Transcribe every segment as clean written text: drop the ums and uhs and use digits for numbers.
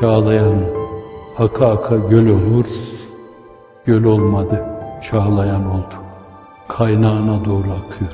Çağlayan aka aka göl olur, göl olmadı, çağlayan oldu. Kaynağına doğru akıyor.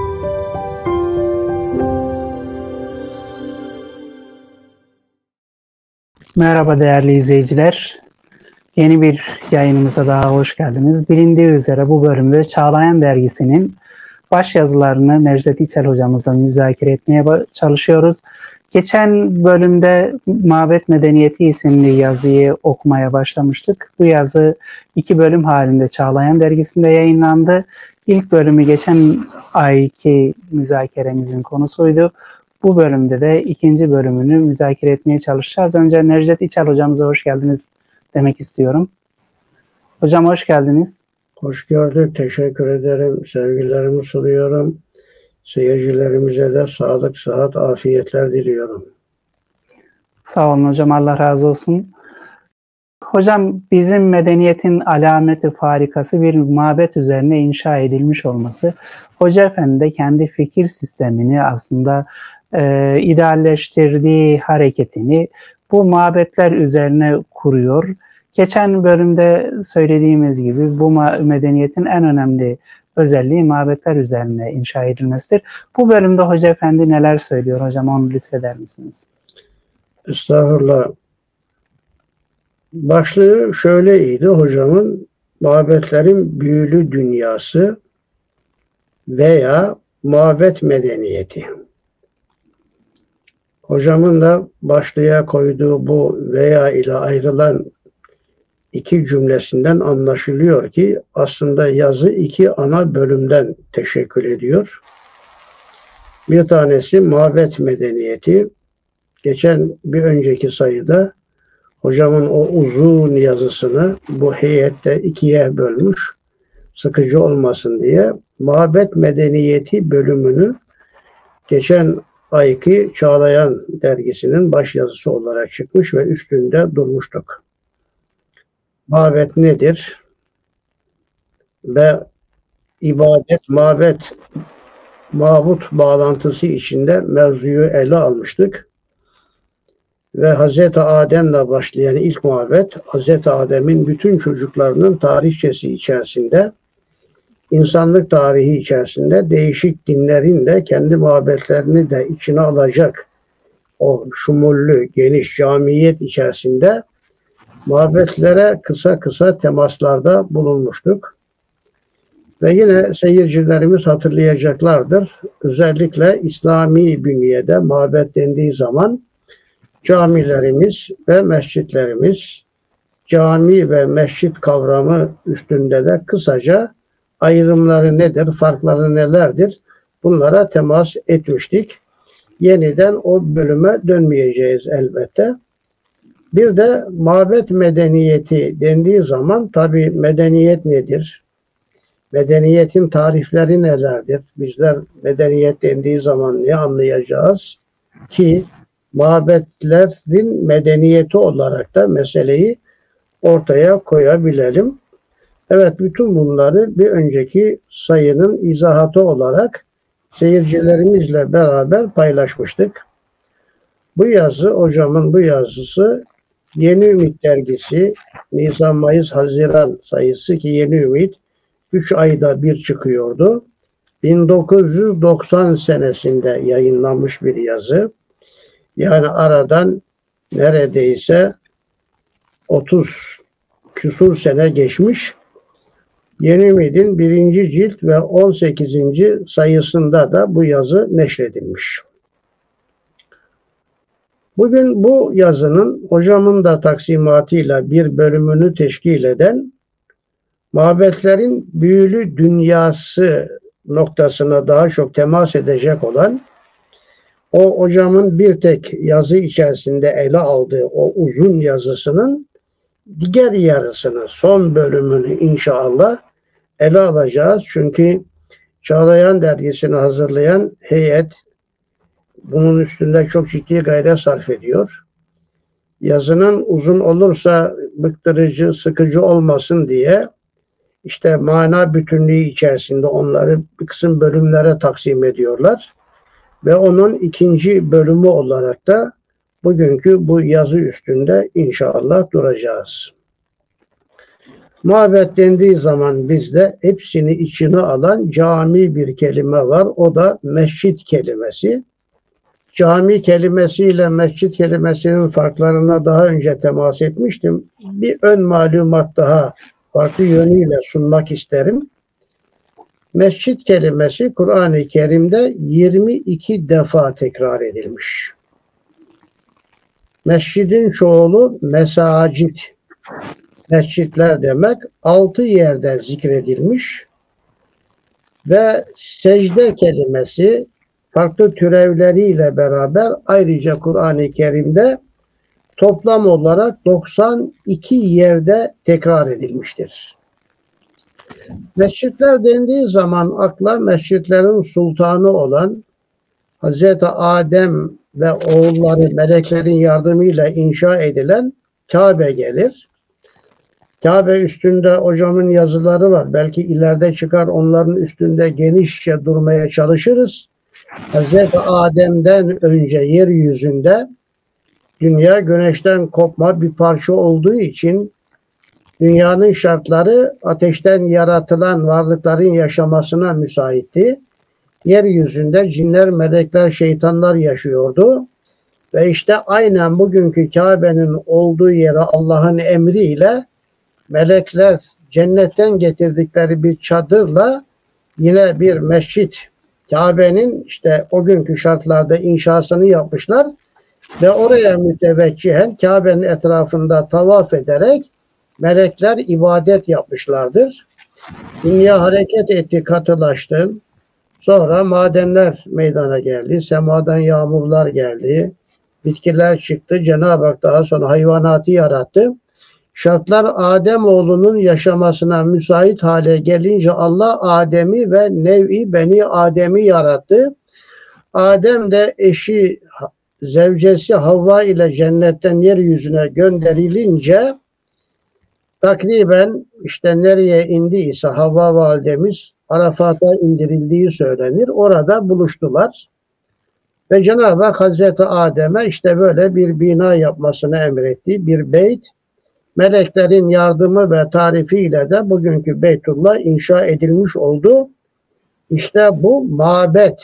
Merhaba değerli izleyiciler. Yeni bir yayınımıza daha hoş geldiniz. Bilindiği üzere bu bölümde Çağlayan Dergisi'nin başyazılarını Necdet İçel hocamızla müzakere etmeye çalışıyoruz. Geçen bölümde Mabet Medeniyeti isimli yazıyı okumaya başlamıştık. Bu yazı 2 bölüm halinde Çağlayan Dergisi'nde yayınlandı. İlk bölümü geçen ayki müzakeremizin konusuydu. Bu bölümde de 2. bölümünü müzakere etmeye çalışacağız. Önce Necdet İçel hocamıza hoş geldiniz demek istiyorum. Hocam hoş geldiniz. Hoş gördük. Teşekkür ederim. Sevgilerimi sunuyorum. Seyircilerimize de sağlık, sıhhat, afiyetler diliyorum. Sağ olun hocam. Allah razı olsun. Hocam bizim medeniyetin alameti farikası bir mabet üzerine inşa edilmiş olması. Hoca Efendi de kendi fikir sistemini aslında idealleştirdiği hareketini bu mabetler üzerine kuruyor. Geçen bölümde söylediğimiz gibi bu medeniyetin en önemli özelliği mabetler üzerine inşa edilmesidir. Bu bölümde Hoca Efendi neler söylüyor hocam, onu lütfeder misiniz? Estağfurullah. Başlığı şöyleydi hocamın: mabetlerin büyülü dünyası veya mabet medeniyeti. Hocamın da başlığa koyduğu bu veya ile ayrılan 2 cümlesinden anlaşılıyor ki aslında yazı 2 ana bölümden teşekkül ediyor. Bir tanesi mabet medeniyeti. Geçen bir önceki sayıda hocamın o uzun yazısını bu heyette 2'ye bölmüş, sıkıcı olmasın diye. Mabet medeniyeti bölümünü geçen ayki Çağlayan Dergisi'nin başyazısı olarak çıkmış ve üstünde durmuştuk. Mabet nedir? Ve ibadet, mabet, mabut bağlantısı içinde mevzuyu ele almıştık. Ve Hz. Adem'le başlayan ilk mabet, Hz. Adem'in bütün çocuklarının tarihçesi içerisinde, insanlık tarihi içerisinde değişik dinlerin de kendi mabetlerini de içine alacak o şumullü, geniş camiyet içerisinde mabetlere kısa kısa temaslarda bulunmuştuk. Ve yine seyircilerimiz hatırlayacaklardır. Özellikle İslami bünyede mabet dendiği zaman camilerimiz ve mescitlerimiz, cami ve mescit kavramı üstünde de kısaca ayrımları nedir, farkları nelerdir, bunlara temas etmiştik. Yeniden o bölüme dönmeyeceğiz elbette. Bir de mabet medeniyeti dendiği zaman tabii medeniyet nedir? Medeniyetin tarifleri nelerdir? Bizler medeniyet dendiği zaman ne anlayacağız? Ki mabetlerin medeniyeti olarak da meseleyi ortaya koyabilelim. Evet, bütün bunları bir önceki sayının izahatı olarak seyircilerimizle beraber paylaşmıştık. Bu yazı, hocamın bu yazısı Yeni Ümit Dergisi Nisan, Mayıs, Haziran sayısı ki Yeni Ümit 3 ayda bir çıkıyordu. 1990 senesinde yayınlanmış bir yazı. Yani aradan neredeyse 30 küsur sene geçmiş. Yeni Ümit'in 1. cilt ve 18. sayısında da bu yazı neşredilmiş. Bugün bu yazının hocamın da taksimatıyla bir bölümünü teşkil eden mabetlerin büyülü dünyası noktasına daha çok temas edecek olan, o hocamın bir tek yazı içerisinde ele aldığı o uzun yazısının diğer yarısını, son bölümünü inşallah ele alacağız. Çünkü Çağlayan Dergisi'ni hazırlayan heyet bunun üstünde çok ciddi gayret sarf ediyor. Yazının uzun olursa bıktırıcı, sıkıcı olmasın diye işte mana bütünlüğü içerisinde onları bir kısım bölümlere taksim ediyorlar. Ve onun 2. bölümü olarak da bugünkü bu yazı üstünde inşallah duracağız. Mabet dendiği zaman bizde hepsini içine alan cami bir kelime var. O da mescit kelimesi. Cami kelimesiyle mescit kelimesinin farklarına daha önce temas etmiştim. Bir ön malumat daha farklı yönüyle sunmak isterim. Mescit kelimesi Kur'an-ı Kerim'de 22 defa tekrar edilmiş. Mescidin çoğulu mesacit. Mescitler demek 6 yerde zikredilmiş ve secde kelimesi farklı türevleriyle beraber ayrıca Kur'an-ı Kerim'de toplam olarak 92 yerde tekrar edilmiştir. Mescitler dendiği zaman akla mescitlerin sultanı olan Hz. Adem ve oğulları meleklerin yardımıyla inşa edilen Kabe gelir. Kabe üstünde hocamın yazıları var. Belki ileride çıkar, onların üstünde genişçe durmaya çalışırız. Hz. Adem'den önce yeryüzünde dünya güneşten kopma bir parça olduğu için dünyanın şartları ateşten yaratılan varlıkların yaşamasına müsaitti. Yeryüzünde cinler, melekler, şeytanlar yaşıyordu. Ve işte aynen bugünkü Kabe'nin olduğu yere Allah'ın emriyle melekler cennetten getirdikleri bir çadırla yine bir mescit, Kabe'nin işte o günkü şartlarda inşasını yapmışlar ve oraya müteveccihen Kabe'nin etrafında tavaf ederek melekler ibadet yapmışlardır. Dünya hareket etti, katılaştı. Sonra madenler meydana geldi, semadan yağmurlar geldi, bitkiler çıktı. Cenab-ı Hak daha sonra hayvanatı yarattı. Şartlar Ademoğlunun yaşamasına müsait hale gelince Allah Adem'i ve nev'i Beni Adem'i yarattı. Adem de eşi, zevcesi Havva ile cennetten yeryüzüne gönderilince takriben işte nereye indiyse Havva validemiz Arafat'a indirildiği söylenir. Orada buluştular. Ve Cenab-ı Hak Hazreti Adem'e işte böyle bir bina yapmasını emretti. Bir beyt. Meleklerin yardımı ve tarifiyle de bugünkü Beytullah inşa edilmiş oldu. İşte bu mabet.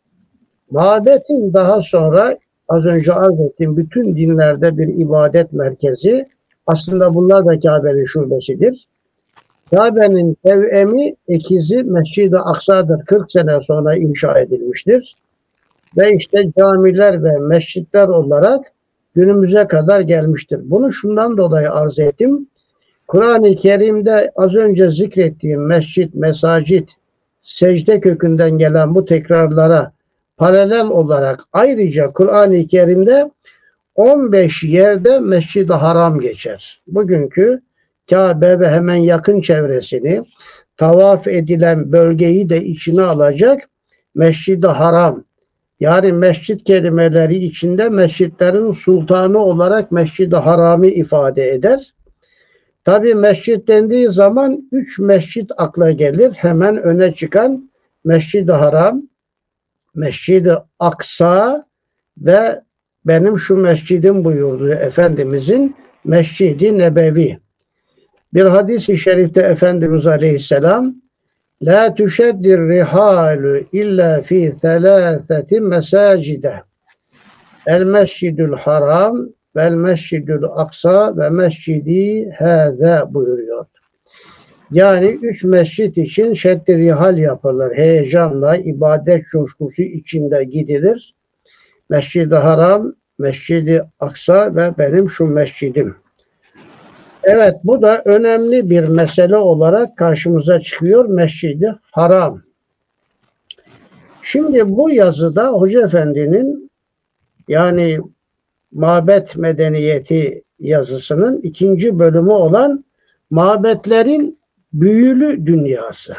Mabetin daha sonra az önce arz ettiğim bütün dinlerde bir ibadet merkezi. Aslında bunlar da Kabe'nin şubesidir. Kabe'nin tevemi ikizi Mescid-i Aksa'dır. 40 sene sonra inşa edilmiştir. Ve işte camiler ve mescitler olarak günümüze kadar gelmiştir. Bunu şundan dolayı arz ettim. Kur'an-ı Kerim'de az önce zikrettiğim mescit, mesacit, secde kökünden gelen bu tekrarlara paralel olarak ayrıca Kur'an-ı Kerim'de 15 yerde Mescid-i Haram geçer. Bugünkü Kabe ve hemen yakın çevresini tavaf edilen bölgeyi de içine alacak Mescid-i Haram. Yani mescit kelimeleri içinde mescitlerin sultanı olarak Mescid-i Haram'ı ifade eder. Tabi mescit dendiği zaman 3 mescit akla gelir. Hemen öne çıkan Mescid-i Haram, Mescid-i Aksa ve benim şu mescidim buyurduğu Efendimizin Mescid-i Nebevi. Bir hadis-i şerifte Efendimiz Aleyhisselam La tüşeddir rihalu illa fi thelâtheti mesâcide. El mescidül haram vel mescidül aksa ve mescidi hâzâ buyuruyor. Yani 3 mescit için şeddi rihal yapılır. Heyecanla, ibadet coşkusu içinde gidilir. Mescid-i Haram, Mescid-i Aksa ve benim şu mescidim. Evet, bu da önemli bir mesele olarak karşımıza çıkıyor. Mescid-i Haram. Şimdi bu yazıda Hoca Efendi'nin yani Mabet Medeniyeti yazısının 2. bölümü olan Mabetlerin Büyülü Dünyası.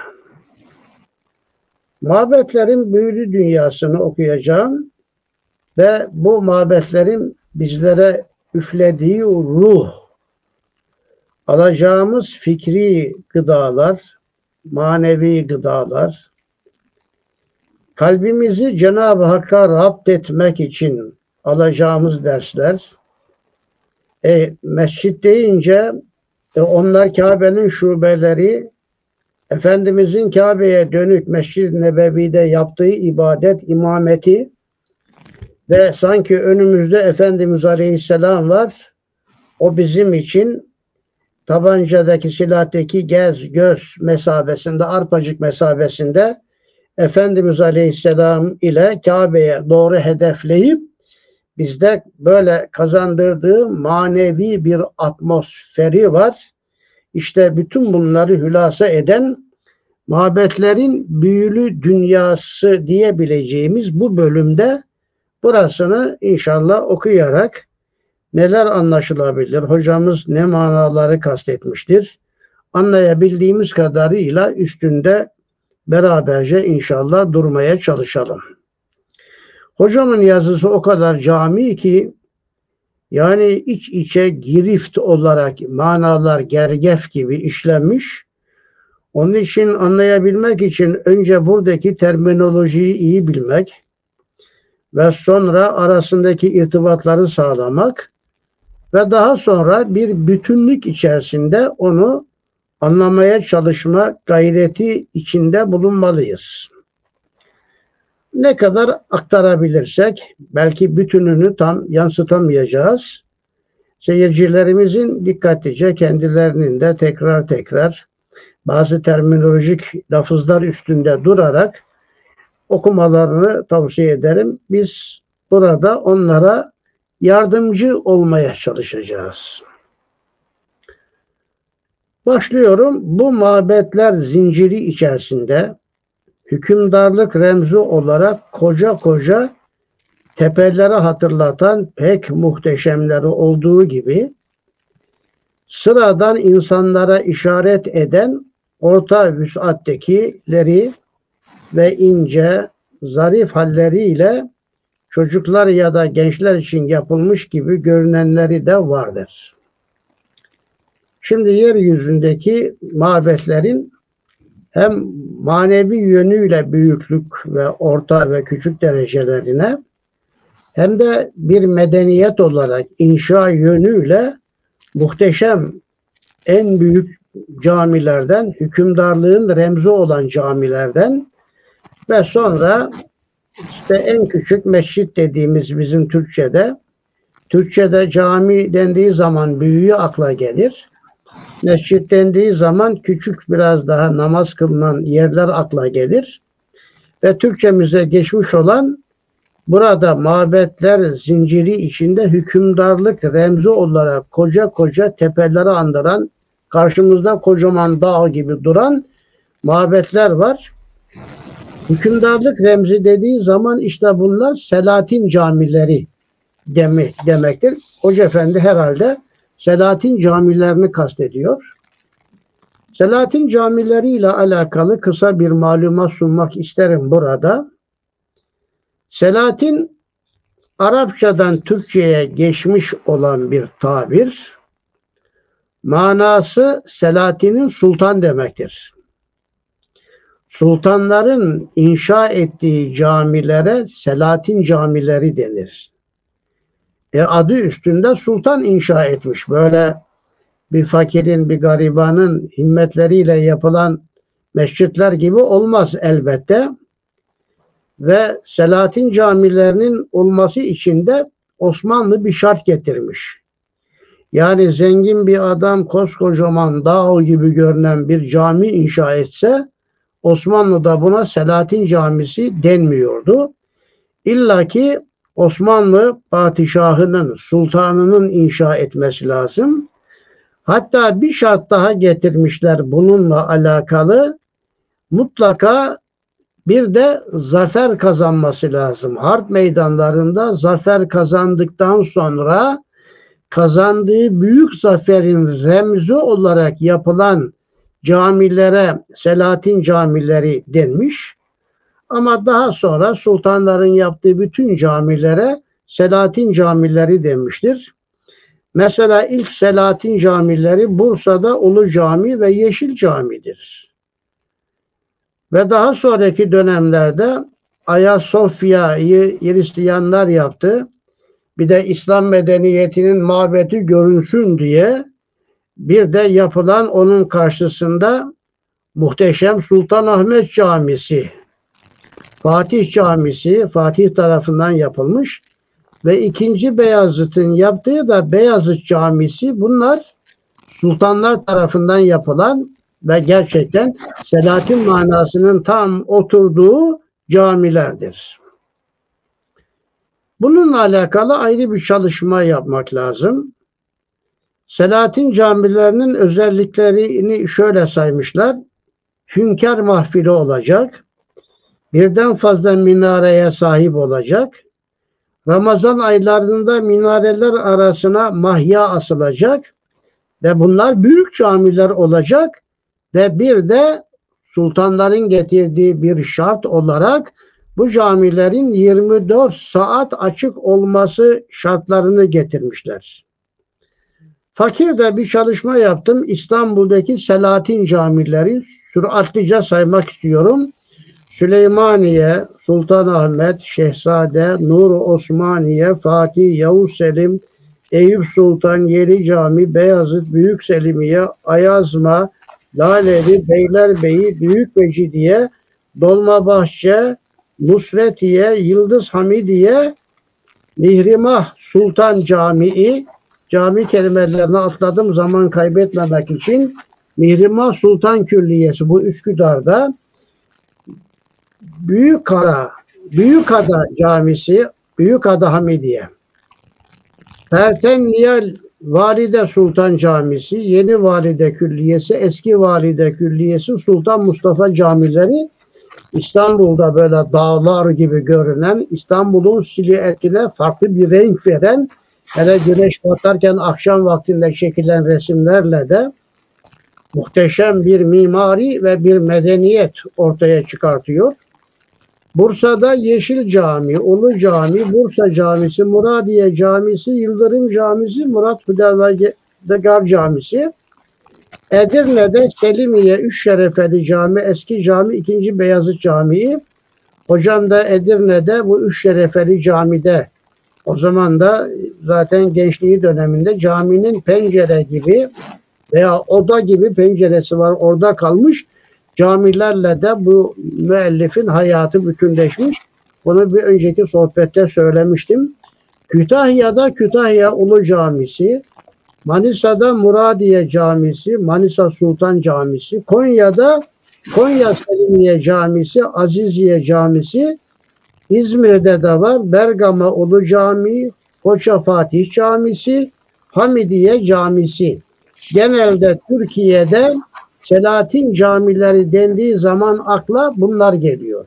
Mabetlerin büyülü dünyasını okuyacağım ve bu mabetlerin bizlere üflediği ruh, alacağımız fikri gıdalar, manevi gıdalar, kalbimizi Cenab-ı Hakk'a rapt etmek için alacağımız dersler. Mescit deyince onlar Kabe'nin şubeleri, Efendimizin Kabe'ye dönük Mescid-i Nebevi'de yaptığı ibadet, imameti ve sanki önümüzde Efendimiz Aleyhisselam var. O bizim için tabancadaki, silahtaki göz mesabesinde, arpacık mesabesinde Efendimiz Aleyhisselam ile Kabe'ye doğru hedefleyip bizde böyle kazandırdığı manevi bir atmosferi var. İşte bütün bunları hülasa eden mabetlerin büyülü dünyası diyebileceğimiz bu bölümde burasını inşallah okuyarak neler anlaşılabilir, hocamız ne manaları kastetmiştir, anlayabildiğimiz kadarıyla üstünde beraberce inşallah durmaya çalışalım. Hocamın yazısı o kadar cami ki, yani iç içe girift olarak manalar gergef gibi işlenmiş. Onun için anlayabilmek için önce buradaki terminolojiyi iyi bilmek ve sonra arasındaki irtibatları sağlamak ve daha sonra bir bütünlük içerisinde onu anlamaya çalışma gayreti içinde bulunmalıyız. Ne kadar aktarabilirsek, belki bütününü tam yansıtamayacağız. Seyircilerimizin dikkatlice kendilerinin de tekrar bazı terminolojik lafızlar üstünde durarak okumalarını tavsiye ederim. Biz burada onlara yardımcı olmaya çalışacağız. Başlıyorum. Bu mabetler zinciri içerisinde hükümdarlık remzi olarak koca tepeleri hatırlatan pek muhteşemleri olduğu gibi sıradan insanlara işaret eden orta vüs'attekileri ve ince, zarif halleriyle çocuklar ya da gençler için yapılmış gibi görünenleri de vardır. Şimdi yeryüzündeki mabetlerin hem manevi yönüyle büyüklük ve orta ve küçük derecelerine hem de bir medeniyet olarak inşa yönüyle muhteşem en büyük camilerden, hükümdarlığın remzi olan camilerden ve sonra işte en küçük mescit dediğimiz bizim Türkçe'de cami dendiği zaman büyüğü akla gelir. Mescit dendiği zaman küçük biraz daha namaz kılınan yerler akla gelir. Ve Türkçemize geçmiş olan burada mabetler zinciri içinde hükümdarlık remzi olarak koca tepeleri andıran, karşımızda kocaman dağ gibi duran mabetler var. Hükümdarlık remzi dediği zaman işte bunlar Selatin camileri demektir. Hoca Efendi herhalde Selatin camilerini kastediyor. Selatin camileriyle alakalı kısa bir malumat sunmak isterim burada. Selatin Arapçadan Türkçe'ye geçmiş olan bir tabir. Manası Selatin'in sultan demektir. Sultanların inşa ettiği camilere Selatin camileri denir. Adı üstünde sultan inşa etmiş. Böyle bir fakirin, bir garibanın himmetleriyle yapılan mescitler gibi olmaz elbette. Ve Selatin camilerinin olması için de Osmanlı bir şart getirmiş. Yani zengin bir adam koskocaman dağ gibi görünen bir cami inşa etse Osmanlı'da buna Selatin Camisi denmiyordu. İlla ki Osmanlı padişahının, sultanının inşa etmesi lazım. Hatta bir şart daha getirmişler bununla alakalı. Mutlaka bir de zafer kazanması lazım. Harp meydanlarında zafer kazandıktan sonra kazandığı büyük zaferin remzi olarak yapılan camilere Selatin camileri denmiş. Ama daha sonra sultanların yaptığı bütün camilere Selatin camileri denmiştir. Mesela ilk Selatin camileri Bursa'da Ulu Cami ve Yeşil Cami'dir. Ve daha sonraki dönemlerde Ayasofya'yı Hristiyanlar yaptı. bir de İslam medeniyetinin mabedi görünsün diye bir de yapılan onun karşısında muhteşem Sultanahmet Camisi, Fatih Camisi, Fatih tarafından yapılmış ve ikinci Beyazıt'ın yaptığı da Beyazıt Camisi. Bunlar sultanlar tarafından yapılan ve gerçekten Selahattin manasının tam oturduğu camilerdir. Bununla alakalı ayrı bir çalışma yapmak lazım. Selahattin camilerinin özelliklerini şöyle saymışlar. Hünkâr mahfili olacak, birden fazla minareye sahip olacak, Ramazan aylarında minareler arasına mahya asılacak ve bunlar büyük camiler olacak ve bir de sultanların getirdiği bir şart olarak bu camilerin 24 saat açık olması şartlarını getirmişler. Fakir'de bir çalışma yaptım. İstanbul'daki Selahattin camileri süratlice saymak istiyorum. Süleymaniye, Sultanahmet, Şehzade, Nur Osmaniye, Fatih, Yavuz Selim, Eyüp Sultan, Yeni Cami, Beyazıt, Büyük Selimiye, Ayazma, Laleli, Beylerbeyi, Büyük Mecidiye, Dolmabahçe, Nusretiye, Yıldız Hamidiye, Mihrimah Sultan Camii, cami kelimelerini atladım zaman kaybetmemek için. Mihrimah Sultan Külliyesi bu Üsküdar'da. Büyükada Camisi, Büyükada Hamidiye. Pertenliyel Valide Sultan Camisi, Yeni Valide Külliyesi, Eski Valide Külliyesi, Sultan Mustafa camileri İstanbul'da böyle dağlar gibi görünen, İstanbul'un silüetine farklı bir renk veren, hele güneş batarken akşam vaktinde çekilen resimlerle de muhteşem bir mimari ve bir medeniyet ortaya çıkartıyor. Bursa'da Yeşil Cami, Ulu Cami, Bursa Camisi, Muradiye Camisi, Yıldırım Camisi, Murat Hüdavendigar Camisi. Edirne'de Selimiye Üç Şerefeli Cami, Eski Cami, 2. Beyazıt Camii. Hocam da Edirne'de bu Üç Şerefeli Cami'de, o zaman da zaten gençliği döneminde caminin pencere gibi veya oda gibi penceresi var, orada kalmış. Camilerle de bu müellifin hayatı bütünleşmiş. Bunu bir önceki sohbette söylemiştim. Kütahya'da Kütahya Ulu Camisi, Manisa'da Muradiye Camisi, Manisa Sultan Camisi, Konya'da Konya Selimiye Camisi, Aziziye Camisi, İzmir'de de var Bergama Ulu Camii, Foça Fatih Camisi, Hamidiye Camisi. Genelde Türkiye'de Selahattin camileri dendiği zaman akla bunlar geliyor.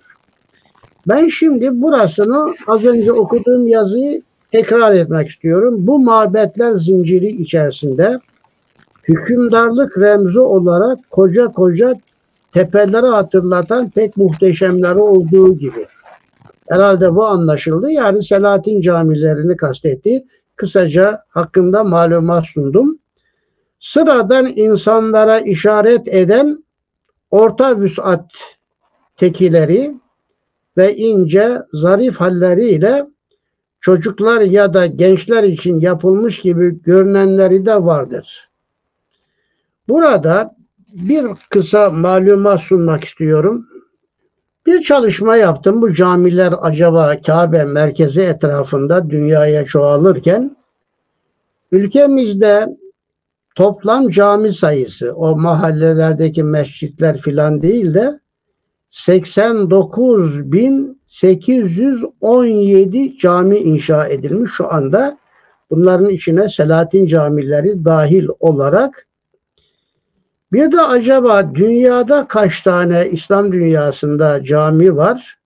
Ben şimdi burasını, az önce okuduğum yazıyı tekrar etmek istiyorum. Bu mabetler zinciri içerisinde hükümdarlık remzi olarak koca koca tepeleri hatırlatan pek muhteşemleri olduğu gibi. Herhalde bu anlaşıldı. Yani Selahattin camilerini kastetti. Kısaca hakkında malumat sundum. Sıradan insanlara işaret eden orta vüsat tekileri ve ince, zarif halleriyle çocuklar ya da gençler için yapılmış gibi görünenleri de vardır. Burada bir kısa malumat sunmak istiyorum. Bir çalışma yaptım. Bu camiler acaba Kabe merkezi etrafında dünyaya çoğalırken ülkemizde toplam cami sayısı, o mahallelerdeki mescitler filan değil de 89.817 cami inşa edilmiş şu anda. Bunların içine Selahattin camileri dahil olarak. Bir de acaba dünyada kaç tane İslam dünyasında cami var?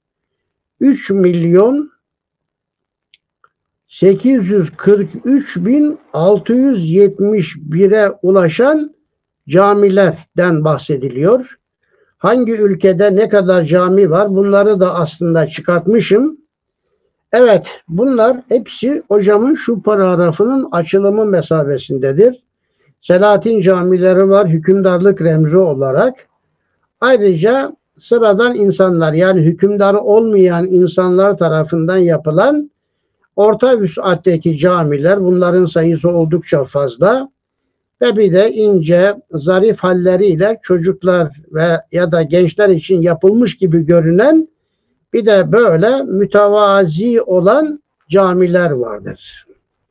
3.843.671'e ulaşan camilerden bahsediliyor. Hangi ülkede ne kadar cami var? Bunları da aslında çıkartmışım. Evet, bunlar hepsi hocamın şu paragrafının açılımı mesabesindedir. Selahattin camileri var hükümdarlık remzi olarak. Ayrıca sıradan insanlar, yani hükümdarı olmayan insanlar tarafından yapılan orta vüs'atteki camiler, bunların sayısı oldukça fazla ve bir de ince, zarif halleriyle çocuklar ve ya da gençler için yapılmış gibi görünen bir de böyle mütevazi olan camiler vardır.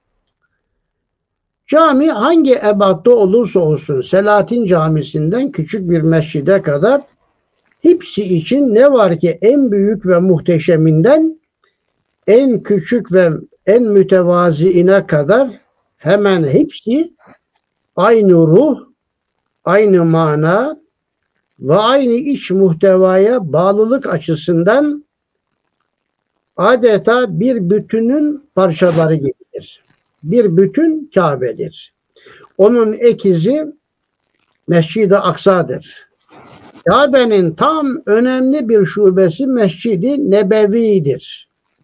Cami hangi ebatta olursa olsun, Selahattin Camisi'nden küçük bir mescide kadar hepsi için ne var ki en büyük ve muhteşeminden en küçük ve en mütevaziine kadar hemen hepsi aynı ruh, aynı mana ve aynı iç muhtevaya bağlılık açısından adeta bir bütünün parçaları gibidir. Bir bütün Kabe'dir. Onun ekizi Mescid-i Aksa'dır. Kabe'nin tam önemli bir şubesi Mescid-i Nebevi'dir.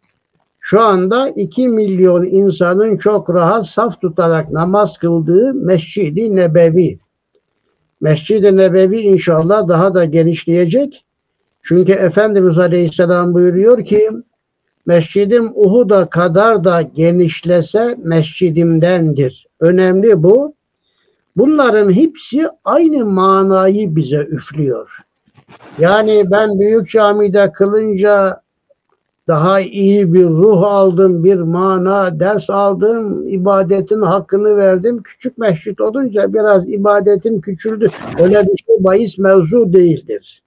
Şu anda 2 milyon insanın çok rahat saf tutarak namaz kıldığı Mescid-i Nebevi. Mescid-i Nebevi inşallah daha da genişleyecek. Çünkü Efendimiz Aleyhisselam buyuruyor ki Mescidim Uhud'a kadar da genişlese mescidimdendir. Önemli bu. Bunların hepsi aynı manayı bize üflüyor. Yani ben büyük camide kılınca daha iyi bir ruh aldım, bir mana, ders aldım, ibadetin hakkını verdim. Küçük mescit olunca biraz ibadetim küçüldü. Öyle bir şey bahis mevzu değildir.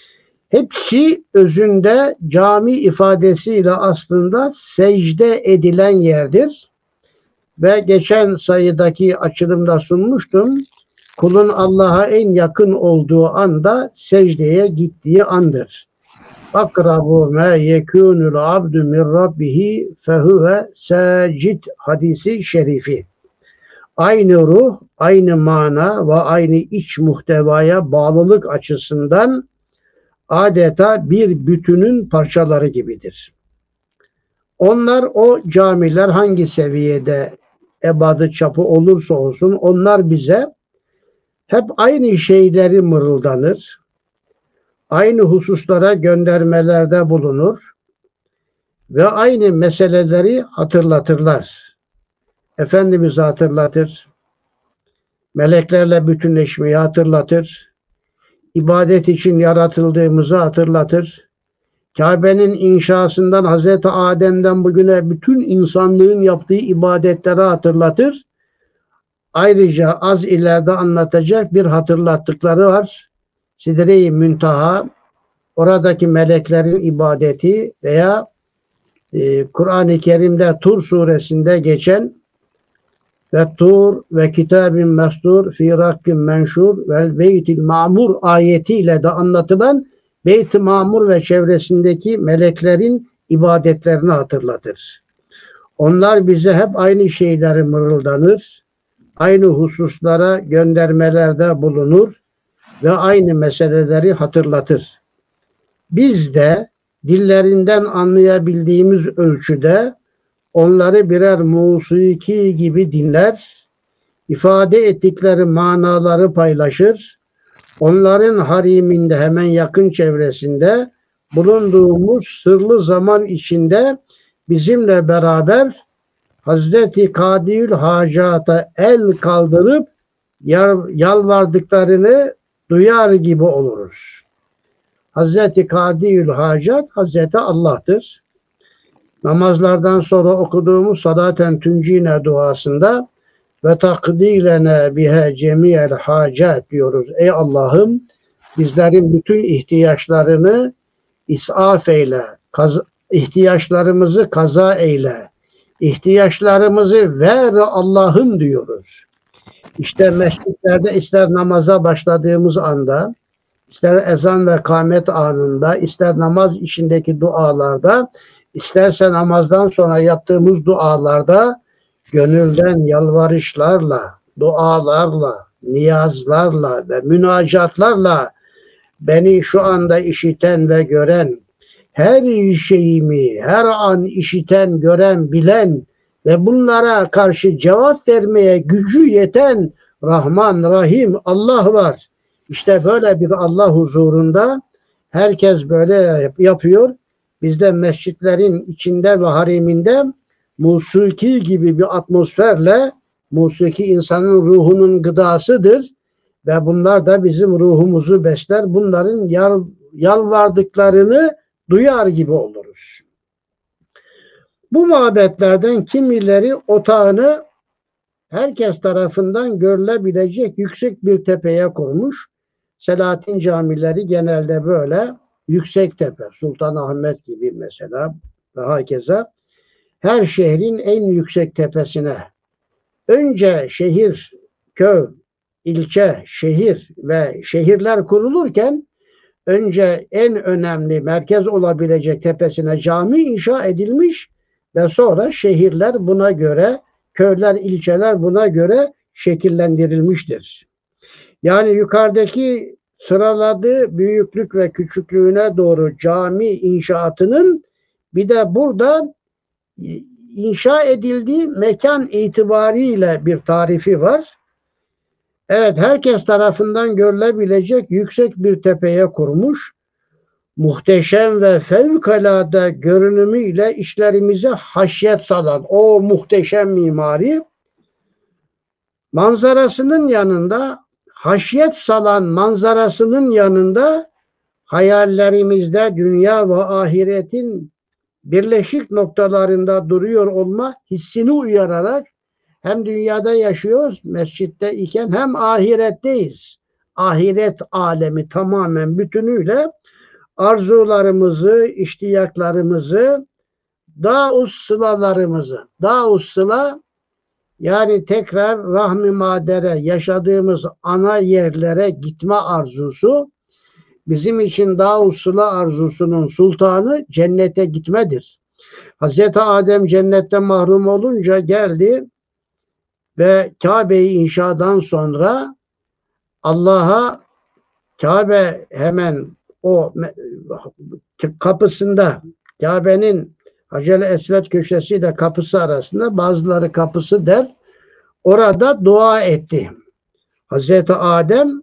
Hepsi özünde cami ifadesiyle aslında secde edilen yerdir. Ve geçen sayıdaki açılımda sunmuştum. Kulun Allah'a en yakın olduğu anda secdeye gittiği andır. Akrabu ma yekunul abdu min rabbihi fehuve sacid hadisi şerifi. Aynı ruh, aynı mana ve aynı iç muhtevaya bağlılık açısından adeta bir bütünün parçaları gibidir. Onlar, o camiler hangi seviyede ebadı çapı olursa olsun, onlar bize hep aynı şeyleri mırıldanır, aynı hususlara göndermelerde bulunur ve aynı meseleleri hatırlatırlar. Efendimiz'i hatırlatır, meleklerle bütünleşmeyi hatırlatır, ibadet için yaratıldığımızı hatırlatır. Kabe'nin inşasından Hazreti Adem'den bugüne bütün insanlığın yaptığı ibadetleri hatırlatır. Ayrıca az ileride anlatacak bir hatırlattıkları var. Sidre-i Müntaha, oradaki meleklerin ibadeti veya Kur'an-ı Kerim'de Tur suresinde geçen ve Tur ve kitabin mestur fi rakkin menşur vel beytil mamur ayetiyle de anlatılan Beyt-i Mamur ve çevresindeki meleklerin ibadetlerini hatırlatır. Onlar bize hep aynı şeyleri mırıldanır, aynı hususlara göndermelerde bulunur ve aynı meseleleri hatırlatır. Biz de dillerinden anlayabildiğimiz ölçüde onları birer musiki gibi dinler, ifade ettikleri manaları paylaşır, onların hariminde hemen yakın çevresinde bulunduğumuz sırlı zaman içinde bizimle beraber Hazreti Kadiyül Hacat'a el kaldırıp yalvardıklarını duyar gibi oluruz. Hazreti Kadiyül Hacat Hazreti Allah'tır. Namazlardan sonra okuduğumuz Salaten Tüncine duasında ve takdilene bihe cemiyel hacat diyoruz. Ey Allah'ım, bizlerin bütün ihtiyaçlarını isaf eyle, ihtiyaçlarımızı kaza eyle, ihtiyaçlarımızı ver Allah'ım diyoruz. İşte mescitlerde ister namaza başladığımız anda, ister ezan ve kâmet anında, ister namaz içindeki dualarda, isterse namazdan sonra yaptığımız dualarda gönülden yalvarışlarla, dualarla, niyazlarla ve münacatlarla beni şu anda işiten ve gören, her şeyimi her an işiten, gören, bilen ve bunlara karşı cevap vermeye gücü yeten Rahman, Rahim Allah var. İşte böyle bir Allah huzurunda herkes böyle yapıyor. Biz de mescitlerin içinde ve hariminde musiki gibi bir atmosferle, musiki insanın ruhunun gıdasıdır ve bunlar da bizim ruhumuzu besler. Bunların yalvardıklarını duyar gibi oluruz. Bu mabetlerden kimileri otağını herkes tarafından görülebilecek yüksek bir tepeye kurmuş. Selahattin camileri genelde böyle yüksek tepe. Sultanahmet gibi mesela ve hakeza her şehrin en yüksek tepesine. Önce şehir, köy, ilçe, şehir ve şehirler kurulurken önce en önemli merkez olabilecek tepesine cami inşa edilmiş ve sonra şehirler buna göre, köyler, ilçeler buna göre şekillendirilmiştir. Yani yukarıdaki sıraladığı büyüklük ve küçüklüğüne doğru cami inşaatının bir de burada inşa edildiği mekan itibariyle bir tarifi var. Evet, herkes tarafından görülebilecek yüksek bir tepeye kurmuş. Muhteşem ve fevkalade görünümüyle işlerimize haşyet salan o muhteşem mimari, manzarasının yanında, haşyet salan manzarasının yanında hayallerimizde dünya ve ahiretin birleşik noktalarında duruyor olma hissini uyararak hem dünyada yaşıyoruz mescitte iken hem ahiretteyiz. Ahiret alemi tamamen bütünüyle arzularımızı, iştiyaklarımızı, daus sıla yani tekrar rahmi madere, yaşadığımız ana yerlere gitme arzusu, bizim için daus sıla arzusunun sultanı cennete gitmedir. Hazreti Adem cennetten mahrum olunca geldi ve Kabe'yi inşadan sonra Allah'a, Kabe hemen o kapısında, Kabe'nin Hacer-i Esved köşesiyle kapısı arasında, bazıları kapısı der, orada dua etti Hazreti Adem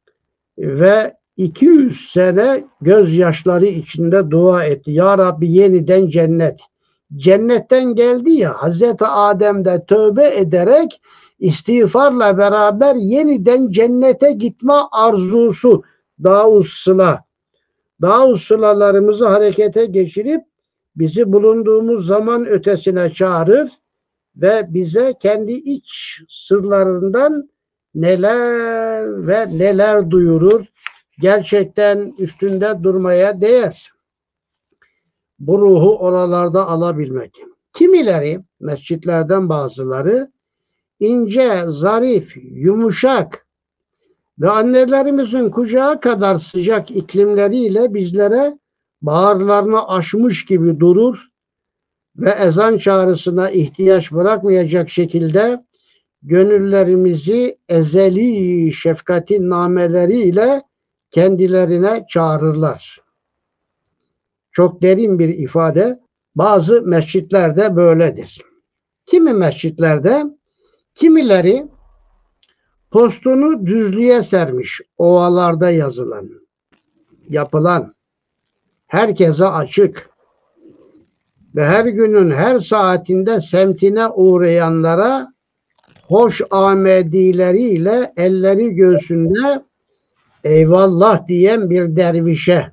ve 200 sene gözyaşları içinde dua etti. Ya Rabbi yeniden cennet. Cennetten geldi ya, Hazreti Adem de tövbe ederek istiğfarla beraber yeniden cennete gitme arzusu, daus sıla. Daus sılalarımızı harekete geçirip bizi bulunduğumuz zaman ötesine çağırır ve bize kendi iç sırlarından neler ve neler duyurur. Gerçekten üstünde durmaya değer. Bu ruhu oralarda alabilmek. Kimileri, mescitlerden bazıları ince, zarif, yumuşak ve annelerimizin kucağı kadar sıcak iklimleriyle bizlere bağırlarını aşmış gibi durur ve ezan çağrısına ihtiyaç bırakmayacak şekilde gönüllerimizi ezeli şefkatin nameleriyle kendilerine çağırırlar. Çok derin bir ifade. Bazı mescitlerde böyledir. Kimi mescitlerde kimileri postunu düzlüğe sermiş, ovalarda yazılan, yapılan, herkese açık ve her günün her saatinde semtine uğrayanlara hoş amedileriyle elleri göğsünde eyvallah diyen bir dervişe,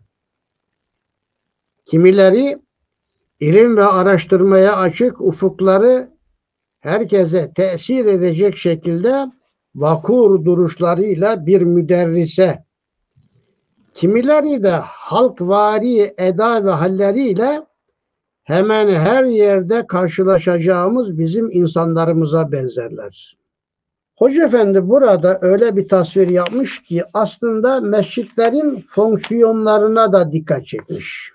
kimileri ilim ve araştırmaya açık, ufukları herkese tesir edecek şekilde vakur duruşlarıyla bir müderrise, kimileri de halkvari eda ve halleriyle hemen her yerde karşılaşacağımız bizim insanlarımıza benzerler. Hoca Efendi burada öyle bir tasvir yapmış ki aslında mescitlerin fonksiyonlarına da dikkat çekmiş.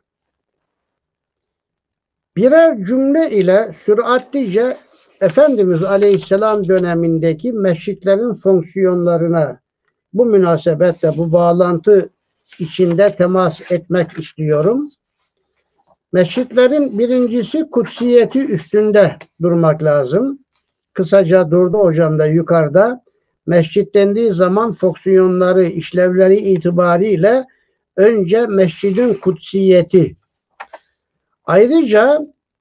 Birer cümle ile süratlice Efendimiz Aleyhisselam dönemindeki mescitlerin fonksiyonlarına bu münasebetle, bu bağlantı içinde temas etmek istiyorum. Mescitlerin birincisi kutsiyeti üstünde durmak lazım. Kısaca durdu hocam da yukarıda. Mescit dendiği zaman fonksiyonları, işlevleri itibariyle önce mescidin kutsiyeti. Ayrıca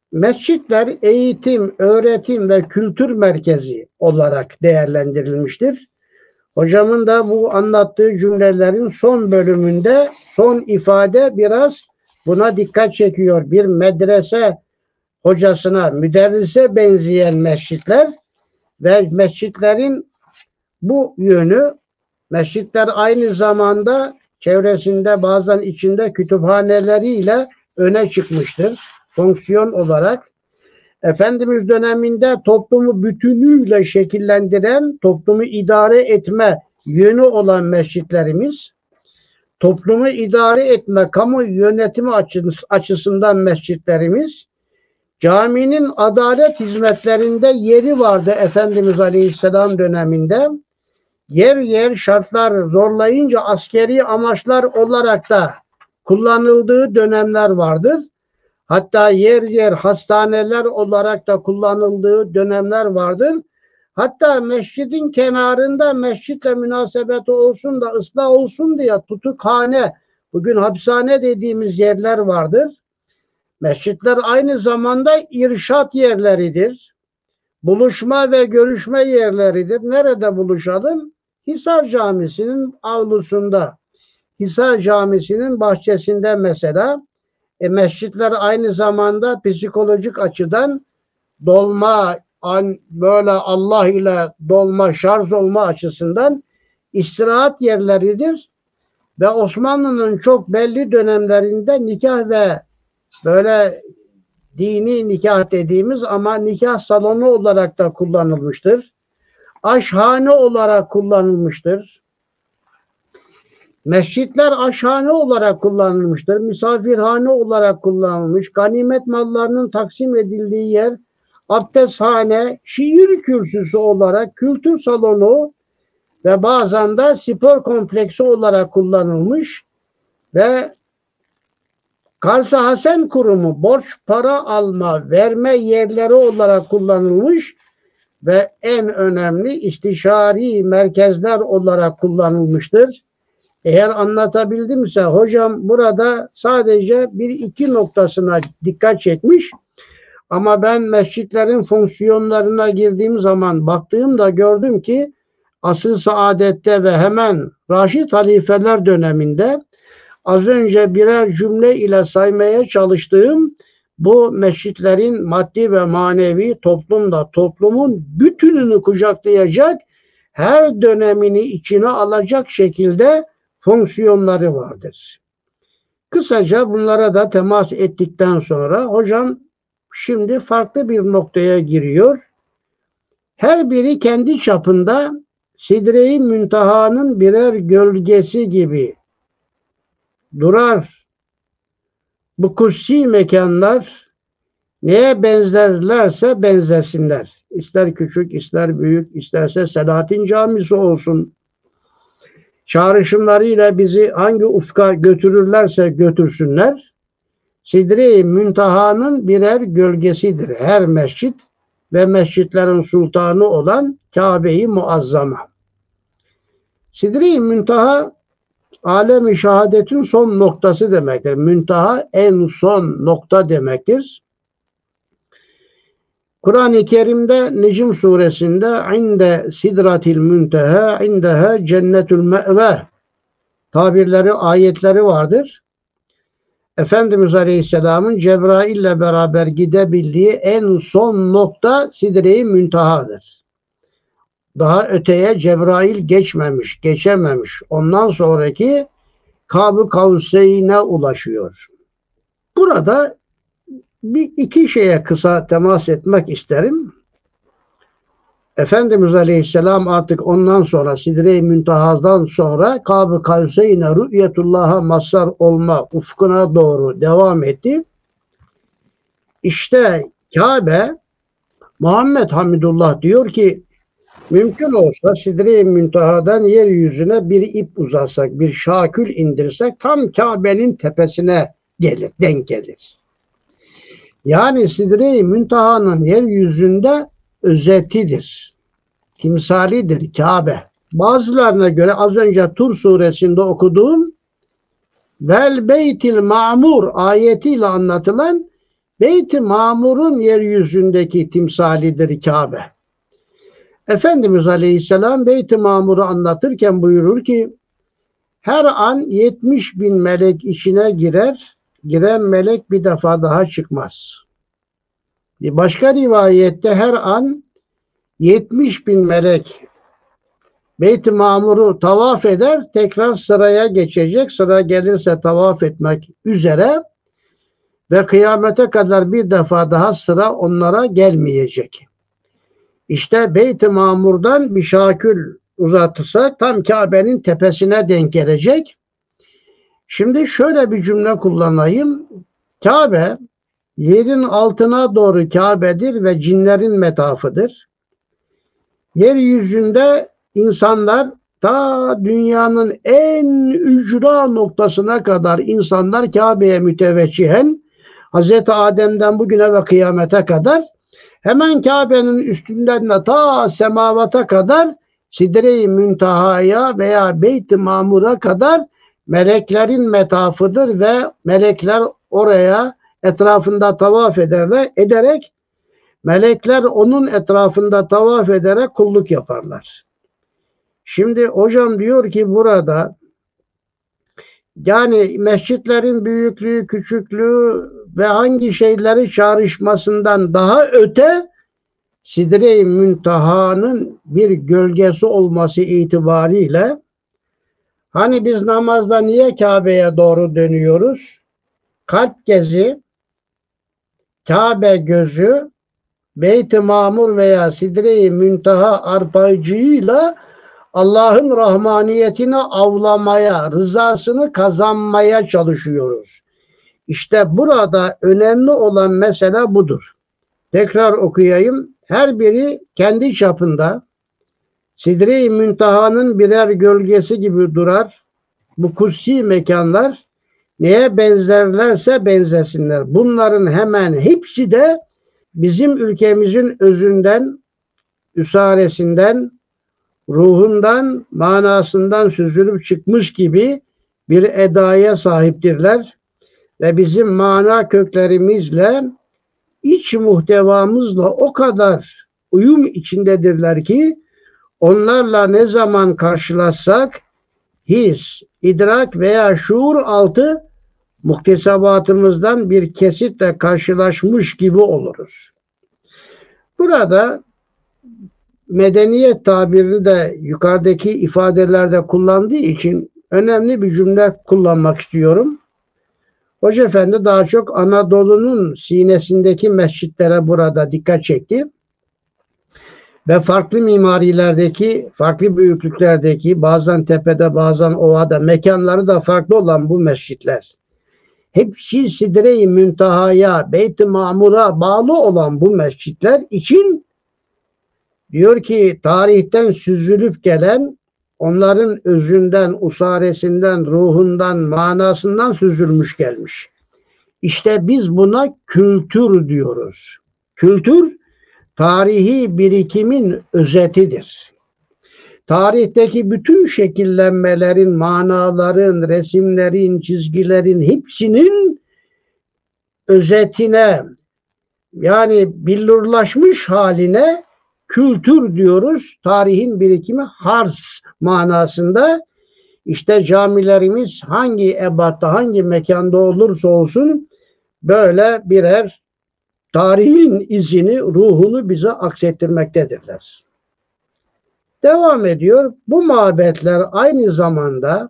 mescitler eğitim, öğretim ve kültür merkezi olarak değerlendirilmiştir. Hocamın da bu anlattığı cümlelerin son bölümünde son ifade biraz buna dikkat çekiyor. Bir medrese hocasına, müderrise benzeyen mescitler ve mescitlerin bu yönü, mescitler aynı zamanda çevresinde bazen içinde kütüphaneleriyle öne çıkmıştır fonksiyon olarak. Efendimiz döneminde toplumu bütünüyle şekillendiren, toplumu idare etme yönü olan mescitlerimiz, toplumu idare etme, kamu yönetimi açısından mescitlerimiz, caminin adalet hizmetlerinde yeri vardı Efendimiz Aleyhisselam döneminde. Yer yer şartlar zorlayınca askeri amaçlar olarak da kullanıldığı dönemler vardır. Hatta yer yer hastaneler olarak da kullanıldığı dönemler vardır. Hatta mescidin kenarında mescitle münasebeti olsun da ıslah olsun diye tutukhane, bugün hapishane dediğimiz yerler vardır. Mescitler aynı zamanda irşat yerleridir. Buluşma ve görüşme yerleridir. Nerede buluşalım? Hisar Camisi'nin avlusunda, Hisar Camisi'nin bahçesinde mesela. Mescitler aynı zamanda psikolojik açıdan dolma, böyle Allah ile dolma, şarj olma açısından istirahat yerleridir. Ve Osmanlı'nın çok belli dönemlerinde nikah ve böyle dini nikah dediğimiz ama nikah salonu olarak da kullanılmıştır. Aşhane olarak kullanılmıştır. Mescitler aşhane olarak kullanılmıştır. Misafirhane olarak kullanılmış. Ganimet mallarının taksim edildiği yer, abdesthane, şiir kürsüsü olarak, kültür salonu ve bazen de spor kompleksi olarak kullanılmış ve Karsa Hasen Kurumu borç para alma, verme yerleri olarak kullanılmış ve en önemli istişari merkezler olarak kullanılmıştır. Eğer anlatabildimse hocam burada sadece bir iki noktasına dikkat çekmiş. Ama ben mescitlerin fonksiyonlarına girdiğim zaman baktığımda gördüm ki Asr-ı Saadet'te ve hemen Raşid halifeler döneminde az önce birer cümle ile saymaya çalıştığım bu mescitlerin maddi ve manevi toplumda toplumun bütününü kucaklayacak, her dönemini içine alacak şekilde fonksiyonları vardır. Kısaca bunlara da temas ettikten sonra hocam şimdi farklı bir noktaya giriyor. Her biri kendi çapında Sidre-i Münteha'nın birer gölgesi gibi durar. Bu kutsi mekanlar neye benzerlerse benzesinler. İster küçük, ister büyük, isterse Selahattin Camisi olsun. Çağrışımlarıyla bizi hangi ufka götürürlerse götürsünler. Sidre-i Münteha'nın birer gölgesidir her mescit ve mescitlerin sultanı olan Kabe-i Muazzama. Sidre-i Münteha alem-i şehadetin son noktası demektir. Münteha en son nokta demektir. Kur'an-ı Kerim'de Necm suresinde inde sidratil münteha indeha cennetül me've tabirleri, ayetleri vardır. Efendimiz Aleyhisselam'ın Cebrail ile beraber gidebildiği en son nokta Sidre-i Münteha'dır. Daha öteye Cebrail geçememiş. Ondan sonraki Kâb-ı Kavseyn'e ulaşıyor. Burada iki şeye kısa temas etmek isterim. Efendimiz Aleyhisselam artık ondan sonra Sidre-i Münteha'dan sonra Kâb-ı Kavseyn'e rü'yetullah'a mazhar olma ufkuna doğru devam etti. İşte Kabe, Muhammed Hamidullah diyor ki mümkün olsa Sidre-i Münteha'dan yeryüzüne bir ip uzatsak, bir şakül indirsek tam Kabe'nin tepesine gelir, denk gelir. Yani Sidre-i Münteha'nın yeryüzünde özetidir, timsalidir Kabe. Bazılarına göre az önce Tur suresinde okuduğum Vel Beytil Ma'mur ayetiyle anlatılan Beyt-i Mamur'un yeryüzündeki timsalidir Kabe. Efendimiz Aleyhisselam Beyt-i Mamur'u anlatırken buyurur ki her an 70 bin melek içine girer, giren melek bir defa daha çıkmaz. Bir başka rivayette her an 70 bin melek Beyt-i Mamur'u tavaf eder, tekrar sıraya geçecek. Sıra gelirse tavaf etmek üzere ve kıyamete kadar bir defa daha sıra onlara gelmeyecek. İşte Beyt-i Mamur'dan bir şakül uzatırsa tam Kabe'nin tepesine denk gelecek. Şimdi şöyle bir cümle kullanayım. Kabe yerin altına doğru Kabe'dir ve cinlerin metafıdır. Yeryüzünde insanlar ta dünyanın en ücra noktasına kadar insanlar Kabe'ye müteveccühen Hz. Adem'den bugüne ve kıyamete kadar hemen Kabe'nin üstünden de ta semavata kadar Sidre-i Münteha'ya veya Beyt-i Mamur'a kadar meleklerin metafıdır ve melekler oraya etrafında tavaf ederek melekler onun etrafında tavaf ederek kulluk yaparlar. Şimdi hocam diyor ki burada yani mescitlerin büyüklüğü, küçüklüğü ve hangi şeyleri çağrışmasından daha öte Sidre-i Münteha'nın bir gölgesi olması itibariyle hani biz namazda niye Kabe'ye doğru dönüyoruz? Kalp gezi, Kabe gözü, Beyt-i Mamur veya Sidre-i Münteha arpacığıyla Allah'ın rahmaniyetini avlamaya, rızasını kazanmaya çalışıyoruz. İşte burada önemli olan mesele budur. Tekrar okuyayım. Her biri kendi çapında Sidre-i Münteha'nın birer gölgesi gibi durar. Bu kutsi mekanlar neye benzerlerse benzesinler. Bunların hemen hepsi de bizim ülkemizin özünden, üsaresinden, ruhundan, manasından süzülüp çıkmış gibi bir edaya sahiptirler. Ve bizim mana köklerimizle, iç muhtevamızla o kadar uyum içindedirler ki onlarla ne zaman karşılaşsak his, idrak veya şuur altı muktesebatımızdan bir kesitle karşılaşmış gibi oluruz. Burada medeniyet tabirini de yukarıdaki ifadelerde kullandığı için önemli bir cümle kullanmak istiyorum. Hoca Efendi daha çok Anadolu'nun sinesindeki mescitlere burada dikkat çekti. Ve farklı mimarilerdeki, farklı büyüklüklerdeki, bazen tepede, bazen ovada, mekanları da farklı olan bu mescitler. Hepsi Sidre-i Münteha'ya, Beyt-i Mamur'a bağlı olan bu mescitler için diyor ki tarihten süzülüp gelen, onların özünden, usaresinden, ruhundan, manasından süzülmüş gelmiş. İşte biz buna kültür diyoruz. Kültür, tarihi birikimin özetidir. Tarihteki bütün şekillenmelerin, manaların, resimlerin, çizgilerin hepsinin özetine, yani billurlaşmış haline kültür diyoruz. Tarihin birikimi hars manasında. İşte camilerimiz hangi ebatta, hangi mekanda olursa olsun böyle birer tarihin izini, ruhunu bize aksettirmektedirler. Devam ediyor. Bu mabetler aynı zamanda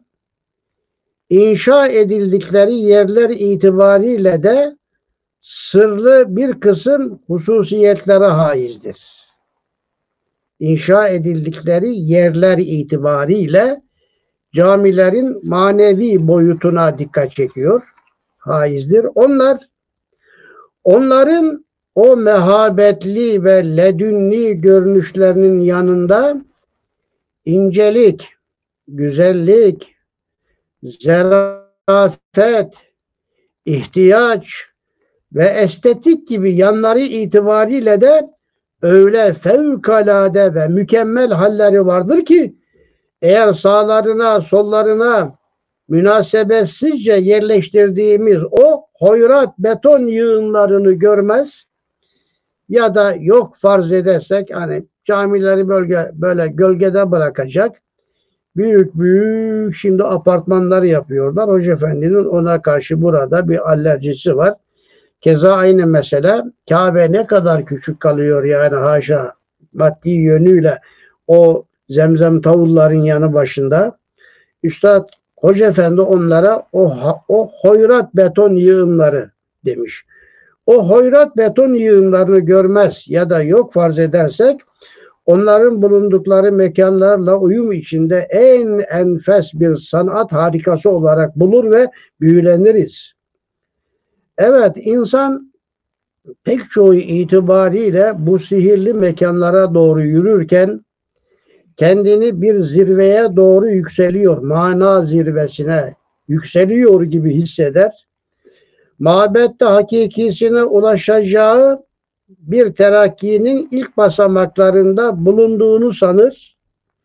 inşa edildikleri yerler itibariyle de sırlı bir kısım hususiyetlere haizdir. İnşa edildikleri yerler itibariyle camilerin manevi boyutuna dikkat çekiyor. Haizdir. Onların o mehabetli ve ledünni görünüşlerinin yanında incelik, güzellik, zarafet, ihtiyaç ve estetik gibi yanları itibariyle de öyle fevkalade ve mükemmel halleri vardır ki eğer sağlarına, sollarına münasebetsizce yerleştirdiğimiz o hoyrat beton yığınlarını görmez ya da yok farz edersek hani camileri böyle gölgede bırakacak büyük büyük şimdi apartmanlar yapıyorlar. Hoca Efendi'nin ona karşı burada bir alerjisi var. Keza aynı mesele Kabe ne kadar küçük kalıyor yani haşa maddi yönüyle o zemzem tavulların yanı başında. Üstad Hoca Efendi onlara o hoyrat beton yığınları demiş. O hoyrat beton yığınlarını görmez ya da yok farz edersek onların bulundukları mekanlarla uyum içinde en enfes bir sanat harikası olarak bulur ve büyüleniriz. Evet, insan pek çoğu itibariyle bu sihirli mekanlara doğru yürürken kendini bir zirveye doğru yükseliyor, mana zirvesine yükseliyor gibi hisseder. Mabette hakikisine ulaşacağı bir terakkinin ilk basamaklarında bulunduğunu sanır.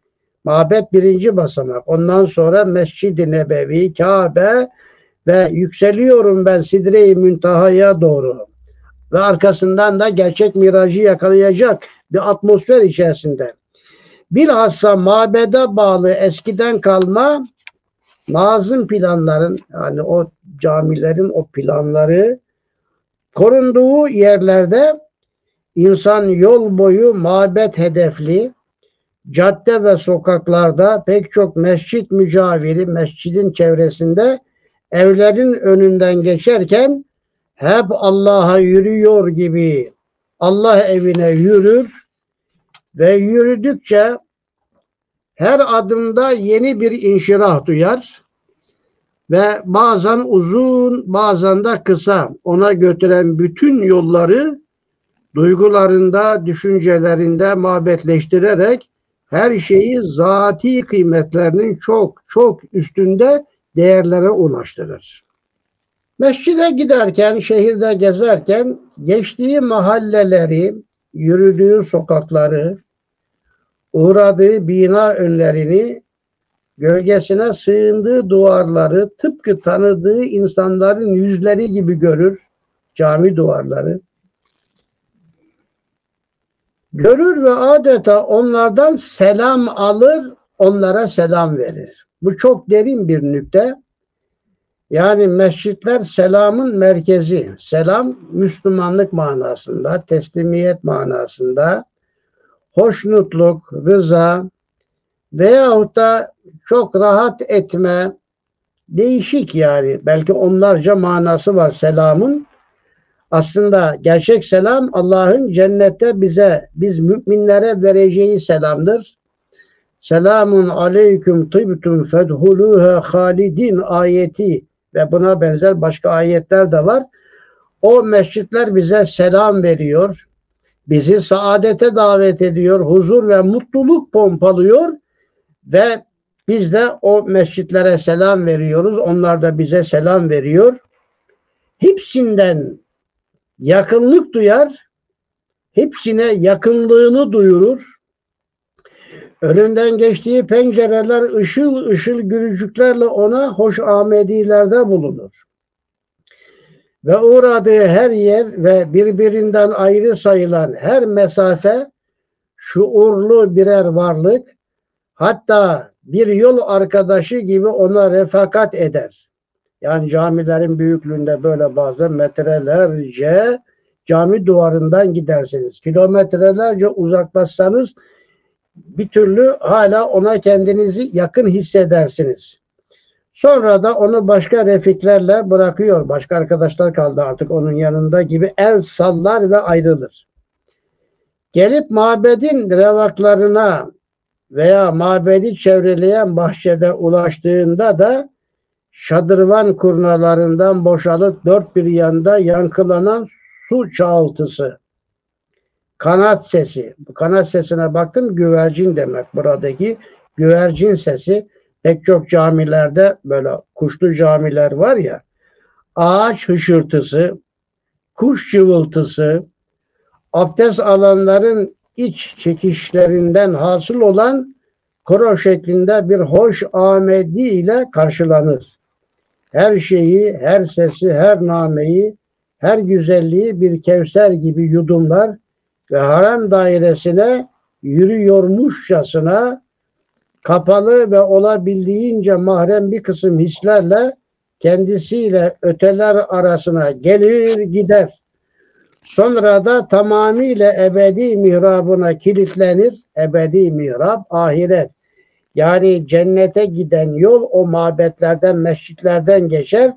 Mabet birinci basamak. Ondan sonra Mescid-i Nebevi, Kabe ve yükseliyorum ben Sidre-i Münteha'ya doğru. Ve arkasından da gerçek miracı yakalayacak bir atmosfer içerisinde. Bilhassa mabede bağlı eskiden kalma nazım planların yani o camilerin o planları korunduğu yerlerde insan yol boyu mabet hedefli cadde ve sokaklarda pek çok mescit mücaviri mescidin çevresinde evlerin önünden geçerken hep Allah'a yürüyor gibi Allah evine yürür ve yürüdükçe her adımda yeni bir inşirah duyar ve bazen uzun bazen de kısa ona götüren bütün yolları duygularında, düşüncelerinde mabetleştirerek her şeyi zati kıymetlerinin çok çok üstünde değerlere ulaştırır. Mescide giderken, şehirde gezerken geçtiği mahalleleri, yürüdüğü sokakları, uğradığı bina önlerini, gölgesine sığındığı duvarları tıpkı tanıdığı insanların yüzleri gibi görür, cami duvarları. Görür ve adeta onlardan selam alır, onlara selam verir. Bu çok derin bir nükte. Yani mescitler selamın merkezi. Selam Müslümanlık manasında, teslimiyet manasında, hoşnutluk, rıza veyahut da çok rahat etme, değişik yani. Belki onlarca manası var selamın. Aslında gerçek selam Allah'ın cennette biz müminlere vereceği selamdır. Selamun aleyküm tibtum fedhuluha halidin ayeti ve buna benzer başka ayetler de var. O mescitler bize selam veriyor. Bizi saadete davet ediyor. Huzur ve mutluluk pompalıyor ve biz de o mescitlere selam veriyoruz. Onlar da bize selam veriyor. Hepsinden yakınlık duyar, hepsine yakınlığını duyurur. Önünden geçtiği pencereler ışıl ışıl gülücüklerle ona hoş amedilerde bulunur. Ve uğradığı her yer ve birbirinden ayrı sayılan her mesafe şuurlu birer varlık, hatta bir yol arkadaşı gibi ona refakat eder. Yani camilerin büyüklüğünde böyle bazen metrelerce cami duvarından gidersiniz. Kilometrelerce uzaklaşsanız bir türlü hala ona kendinizi yakın hissedersiniz. Sonra da onu başka refiklerle bırakıyor. Başka arkadaşlar kaldı artık onun yanında gibi el sallar ve ayrılır. Gelip mabedin revaklarına veya mabedi çevreleyen bahçede ulaştığında da şadırvan kurnalarından boşalıp dört bir yanda yankılanan su çağıltısı, kanat sesi. Bu kanat sesine baktım, güvercin demek buradaki. Güvercin sesi pek çok camilerde böyle kuşlu camiler var ya, ağaç hışırtısı, kuş cıvıltısı, abdest alanların iç çekişlerinden hasıl olan koro şeklinde bir hoş amedi ile karşılanır. her şeyi, her sesi, her nameyi, her güzelliği bir kevser gibi yudumlar ve harem dairesine yürüyormuşçasına kapalı ve olabildiğince mahrem bir kısım hislerle kendisiyle öteler arasına gelir gider. Sonra da tamamıyla ebedi mihrabına kilitlenir. Ebedi mihrab ahiret. Yani cennete giden yol o mabetlerden, mescitlerden geçer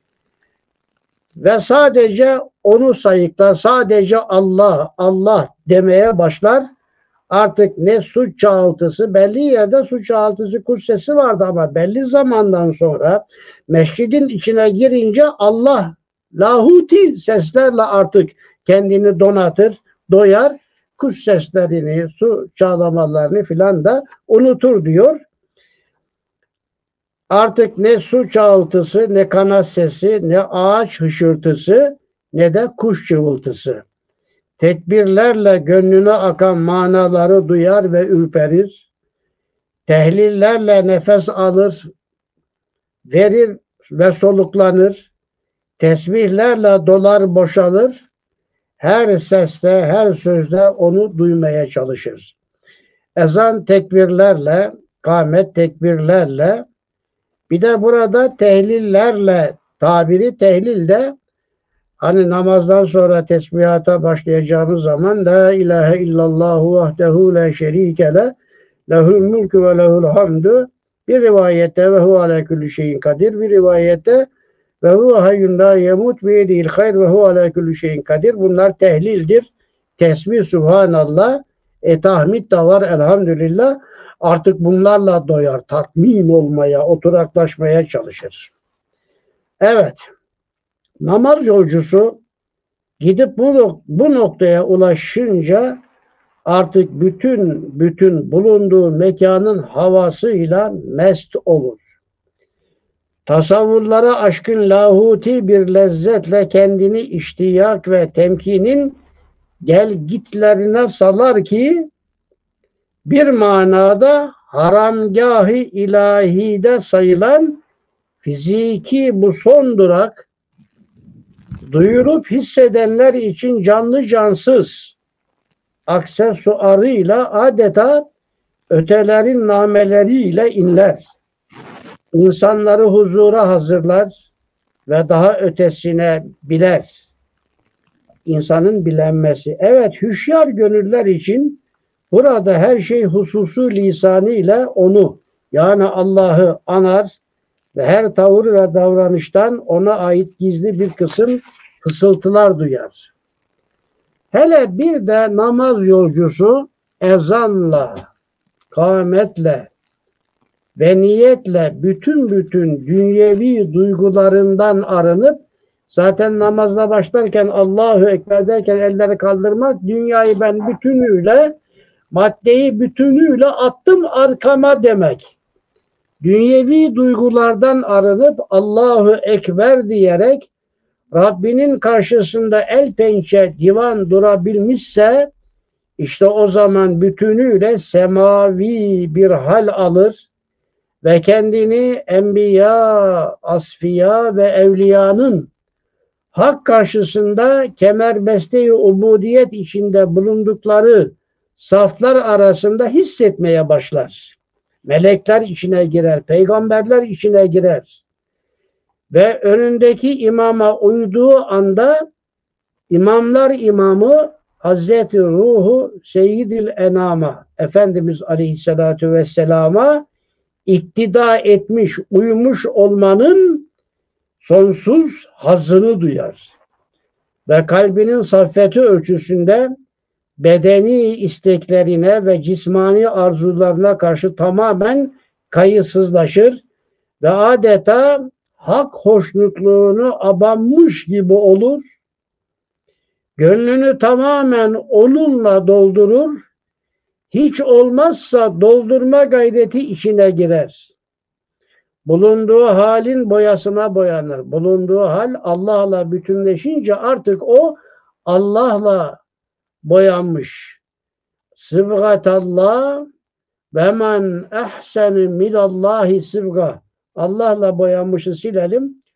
ve sadece onu sayıklar, sadece Allah, Allah demeye başlar. Artık ne su çağıltısı, belli yerde su çağıltısı, kuş sesi vardı ama belli zamandan sonra mescidin içine girince Allah lahuti seslerle artık kendini donatır, doyar. Kuş seslerini, su çağlamalarını filan da unutur diyor. Artık ne su çağıltısı, ne kanat sesi, ne ağaç hışırtısı, ne de kuş cıvıltısı. Tekbirlerle gönlüne akan manaları duyar ve ürperir. Tehlillerle nefes alır, verir ve soluklanır. Tesbihlerle dolar boşalır. Her seste, her sözde onu duymaya çalışır. Ezan tekbirlerle, kâmet tekbirlerle, bir de burada tehlillerle, tabiri tehlil de hani namazdan sonra tesbihata başlayacağımız zaman La ilahe illallahu vahdehu la şerike le lehul mulku ve lehul hamdu, bir rivayette ve hu ala kulli şeyin kadir, bir rivayette ve hu hayyun la yemut ve yedihil hayr ve hu ala kulli şeyin kadir. Bunlar tehlildir. Tesbih, subhanallah, tahmid de var, elhamdülillah. Artık bunlarla doyar, tatmin olmaya, oturaklaşmaya çalışır. Evet, namaz yolcusu gidip bu noktaya ulaşınca artık bütün bulunduğu mekanın havasıyla mest olur. Tasavvurlara aşkın lahuti bir lezzetle kendini iştiyak ve temkinin gelgitlerine salar ki bir manada haramgâh-ı ilahide sayılan fiziki bu son durak duyurup hissedenler için canlı cansız aksesuarıyla adeta ötelerin nameleriyle inler. İnsanları huzura hazırlar ve daha ötesine biler. İnsanın bilenmesi. Evet, hüşyar gönüller için burada her şey hususu lisanıyla onu, yani Allah'ı anar ve her tavır ve davranıştan ona ait gizli bir kısım fısıltılar duyar. Hele bir de namaz yolcusu ezanla, kâmetle ve niyetle bütün dünyevi duygularından arınıp, zaten namazla başlarken Allahu Ekber derken elleri kaldırmak, dünyayı ben bütünüyle, maddeyi bütünüyle attım arkama demek. Dünyevi duygulardan arınıp Allahu Ekber diyerek Rabbinin karşısında el pençe divan durabilmişse, işte o zaman bütünüyle semavi bir hal alır ve kendini enbiya, asfiya ve evliyanın hak karşısında kemerbeste-i ubudiyet içinde bulundukları saflar arasında hissetmeye başlar. Melekler içine girer, peygamberler içine girer. Ve önündeki imama uyduğu anda imamlar imamı Hazreti Ruhu Seyyidil Enama Efendimiz Aleyhisselatü Vesselam'a iktida etmiş, uymuş olmanın sonsuz hazzını duyar. Ve kalbinin saffeti ölçüsünde bedeni isteklerine ve cismani arzularına karşı tamamen kayıtsızlaşır ve adeta hak hoşnutluğunu abanmış gibi olur. Gönlünü tamamen onunla doldurur. Hiç olmazsa doldurma gayreti içine girer. Bulunduğu halin boyasına boyanır. Bulunduğu hal Allah'la bütünleşince artık o Allah'la boyanmış. Sıbgatallah ve men ehsenu minallahi sıbga. Allah'la boyanmışı silelim.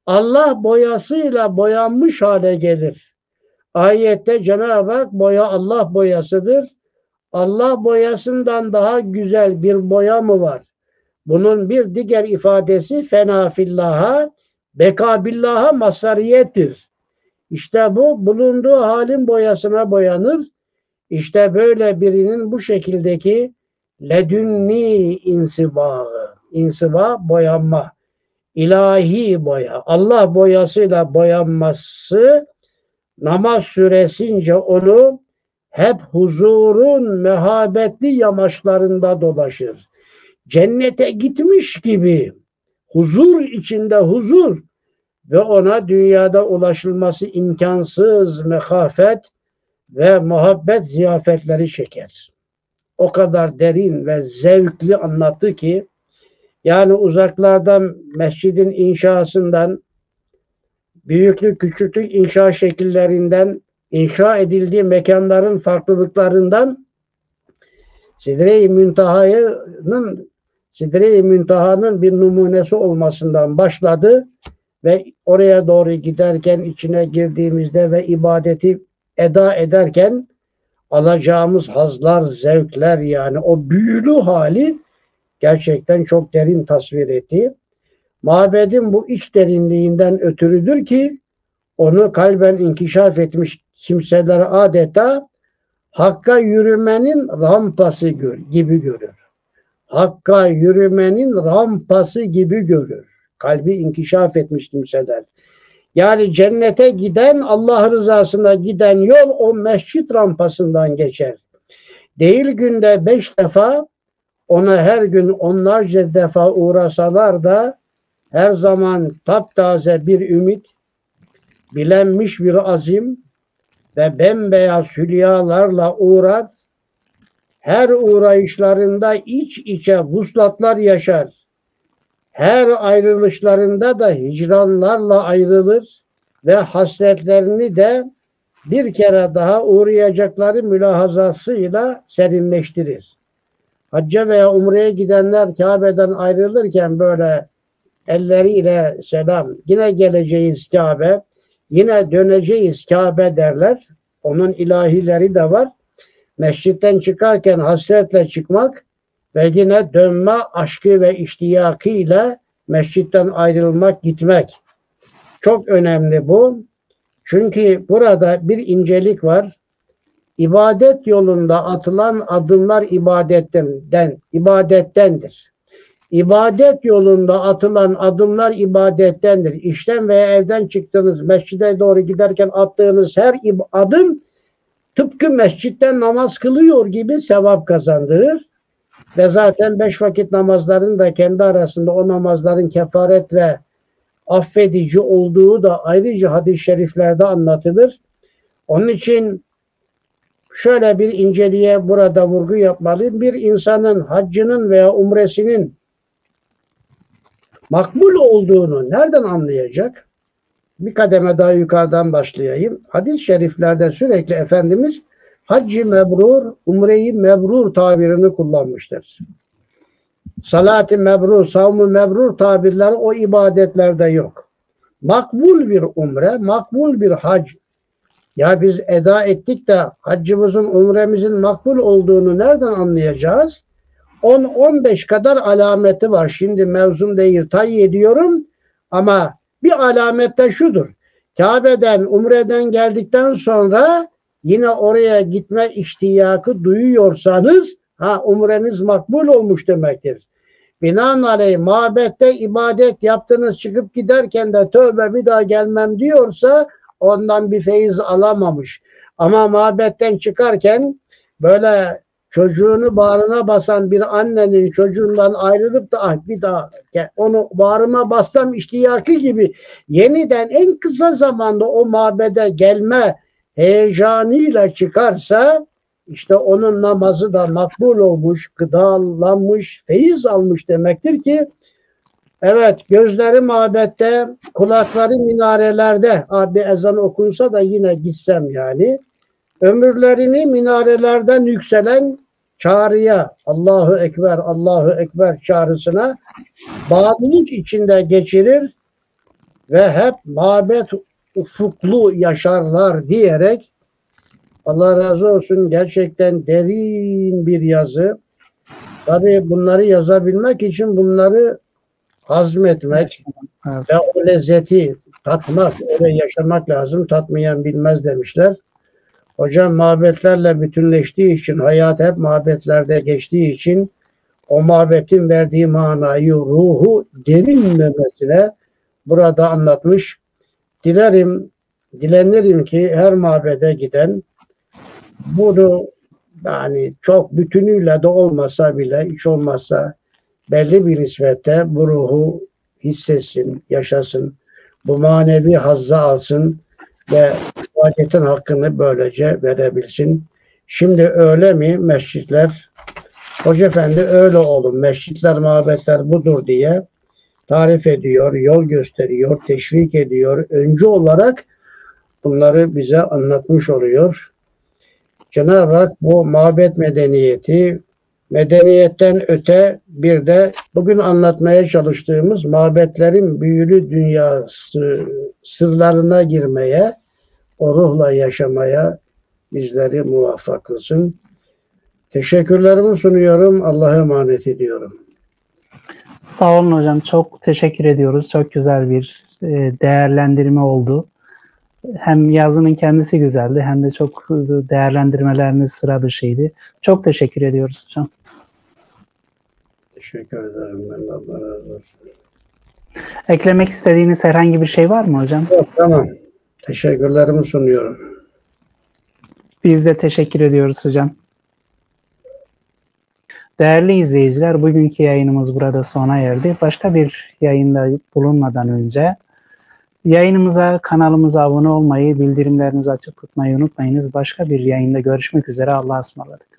Allah boyasıyla boyanmış hale gelir. Ayette Cenab-ı Hak boya Allah boyasıdır. Allah boyasından daha güzel bir boya mı var? Bunun bir diğer ifadesi fena fillaha, beka billaha masariyettir. İşte bu bulunduğu halin boyasına boyanır. İşte böyle birinin bu şekildeki ledünni insibağı, insiba boyanma, ilahi boya, Allah boyasıyla boyanması namaz süresince onu hep huzurun mehabetli yamaçlarında dolaşır. Cennete gitmiş gibi huzur içinde huzur ve ona dünyada ulaşılması imkansız mehafet ve muhabbet ziyafetleri çeker. O kadar derin ve zevkli anlattı ki yani uzaklardan mescidin inşasından, büyüklük küçüklük inşa şekillerinden, inşa edildiği mekanların farklılıklarından Sidre-i Münteha'nın bir numunesi olmasından başladı ve oraya doğru giderken, içine girdiğimizde ve ibadeti eda ederken alacağımız hazlar, zevkler, yani o büyülü hali gerçekten çok derin tasvir etti. Mabedin bu iç derinliğinden ötürüdür ki onu kalben inkişaf etmiş kimseler adeta Hakka yürümenin rampası gibi görür. Hakka yürümenin rampası gibi görür. Kalbi inkişaf etmiş kimseler. Yani cennete giden, Allah rızasına giden yol o mescit rampasından geçer. Değil günde 5 defa, ona her gün onlarca defa uğrasalar da her zaman taptaze bir ümit, bilenmiş bir azim ve bembeyaz hülyalarla uğrar. Her uğrayışlarında iç içe vuslatlar yaşar. Her ayrılışlarında da hicranlarla ayrılır ve hasretlerini de bir kere daha uğrayacakları mülahazasıyla serinleştirir. Hacca veya umreye gidenler Kabe'den ayrılırken böyle elleriyle selam, yine geleceğiz Kabe, yine döneceğiz Kabe derler. Onun ilahileri de var. Mescitten çıkarken hasretle çıkmak ve yine dönme aşkı ve iştiyakıyla mescitten ayrılmak, gitmek. Çok önemli bu. Çünkü burada bir incelik var. İbadet yolunda atılan adımlar ibadettendir. İbadet yolunda atılan adımlar ibadettendir. İşten veya evden çıktığınız mescide doğru giderken attığınız her adım tıpkı mescitten namaz kılıyor gibi sevap kazandırır. Ve zaten 5 vakit namazların da kendi arasında o namazların kefaret ve affedici olduğu da ayrıca hadis-i şeriflerde anlatılır. Onun için şöyle bir inceliğe burada vurgu yapmalıyım. Bir insanın haccının veya umresinin makbul olduğunu nereden anlayacak? Bir kademe daha yukarıdan başlayayım. Hadis-i şeriflerde sürekli Efendimiz haccı mebrur, umreyi mebrur tabirini kullanmıştır. Salat-ı mebrur, savm-ı mebrur tabirleri o ibadetlerde yok. Makbul bir umre, makbul bir hac. Ya biz eda ettik de haccımızın, umremizin makbul olduğunu nereden anlayacağız? 10-15 kadar alameti var. Şimdi mevzum değil, tayin ediyorum ama bir alamet de şudur. Kabe'den, umreden geldikten sonra yine oraya gitme ihtiyacı duyuyorsanız umreniz makbul olmuş demektir. Binaenaleyh mabette ibadet yaptınız, çıkıp giderken de tövbe bir daha gelmem diyorsa ondan bir feyiz alamamış. Ama mabetten çıkarken böyle çocuğunu bağrına basan bir annenin çocuğundan ayrılıp da bir daha onu bağrıma bassam iştiyakı gibi yeniden en kısa zamanda o mabede gelme heyecanıyla çıkarsa işte onun namazı da makbul olmuş, gıdalanmış, feyiz almış demektir ki evet, gözleri mabette, kulakları minarelerde, bir ezan okunsa da yine gitsem yani. Ömürlerini minarelerden yükselen çağrıya, Allahu Ekber, Allahu Ekber çağrısına bağlılık içinde geçirir. ve hep mabet ufuklu yaşarlar diyerek, Allah razı olsun, gerçekten derin bir yazı. Tabii bunları yazabilmek için bunları hazmetmek ve o lezzeti tatmak, öyle yaşamak lazım. Tatmayan bilmez demişler. Hocam mabetlerle bütünleştiği için, hayat hep mabetlerde geçtiği için o mabetin verdiği manayı, ruhu derinlemesine burada anlatmış. Dilenirim ki her mabede giden bunu, yani çok bütünüyle de olmasa bile, hiç olmazsa belli bir nispette bu ruhu hissetsin, yaşasın, bu manevi hazzı alsın ve ibadetin hakkını böylece verebilsin. Şimdi öyle mi mescitler? Hoca Efendi öyle olun, mescitler, mabetler budur diye tarif ediyor, yol gösteriyor, teşvik ediyor. Öncü olarak bunları bize anlatmış oluyor. Cenab-ı Hak bu mabet medeniyeti, medeniyetten öte bir de bugün anlatmaya çalıştığımız mabetlerin büyülü dünyası sırlarına girmeye, o ruhla yaşamaya bizleri muvaffak kılsın. Teşekkürlerimi sunuyorum. Allah'a emanet ediyorum. Sağ olun hocam. Çok teşekkür ediyoruz. Çok güzel bir değerlendirme oldu. Hem yazının kendisi güzeldi hem de çok değerlendirmeleriniz sıra dışıydı. Çok teşekkür ediyoruz hocam. Teşekkür ederim. Ben de Allah razı olsun. Eklemek istediğiniz herhangi bir şey var mı hocam? Yok, tamam. Teşekkürlerimi sunuyorum. Biz de teşekkür ediyoruz hocam. Değerli izleyiciler, bugünkü yayınımız burada sona erdi. Başka bir yayında bulunmadan önce yayınımıza, kanalımıza abone olmayı, bildirimlerinizi açık tutmayı unutmayınız. Başka bir yayında görüşmek üzere. Allah'a ısmarladık.